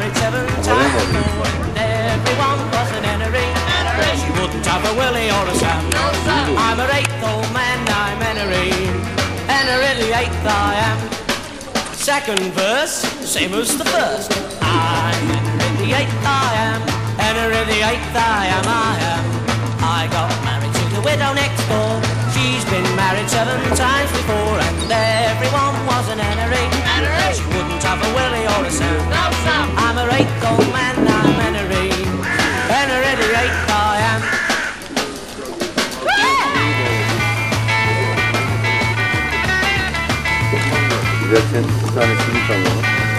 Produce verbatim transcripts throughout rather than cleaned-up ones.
married seven times before, and everyone was an Henry. She wouldn't have a Willie or a Sam. I'm her eighth old man, I'm Henry. Henry the eighth I am. Second verse, same as the first. I'm Henry the eighth I am. Henry the eighth I am, I am. I got married to the widow next door. She's been married seven times before, and everyone was an Henry. She wouldn't have a Willie or a Sam. I'm her eighth old man, I'm Henry. Henry the eighth I am. Giderken bir tanesini çalalım.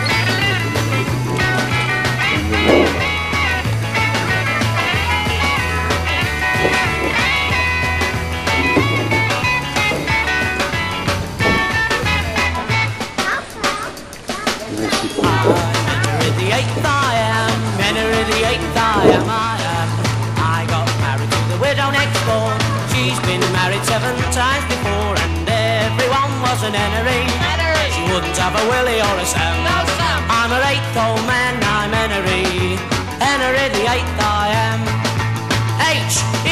Henry the eighth I am, Henry the eighth I am, I am. I got married to the widow next door. She's been married seven times before, and everyone was an Henry. She wouldn't have a Willie or a Sam. I'm her eighth old man, I'm Henry. Henry the eighth I am. H